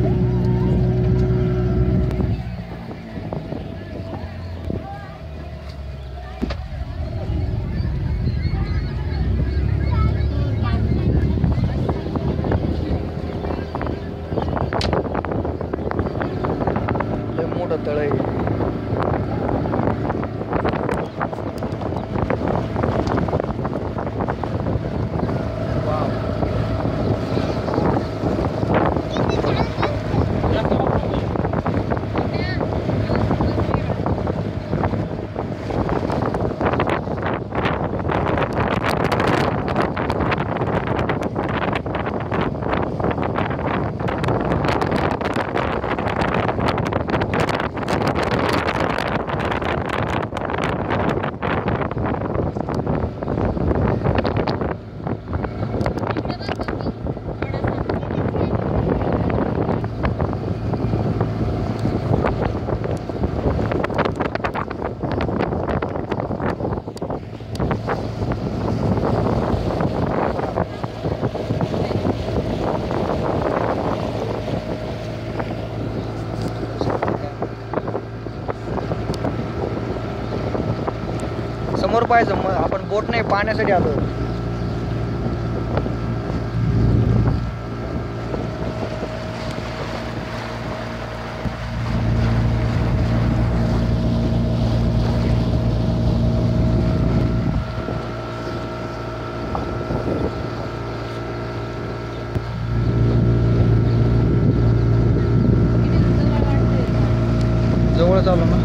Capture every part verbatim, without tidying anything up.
तळ आहे. समोर पाहायचं मग आपण बोट नाही पाण्यासाठी आलो. जवळच आलो ना.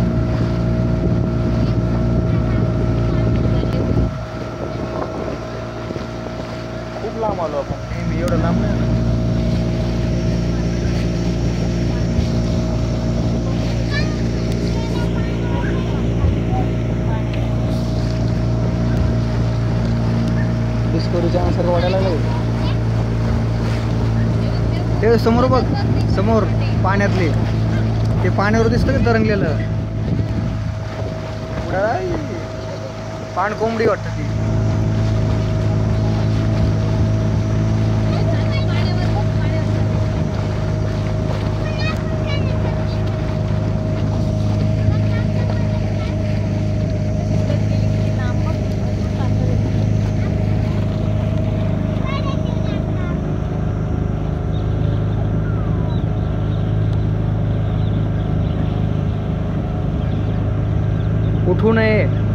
लांब आलो आपण नेहमी एवढं लांब नाही. डिस्कवरीच्या सारखं वाटायला लागलं. ते समोर बघ, समोर पाण्यातले ते पाण्यावर दिसतं का तरंगलेलं. पाण कोंबडी वाटतं ती. उठू नये.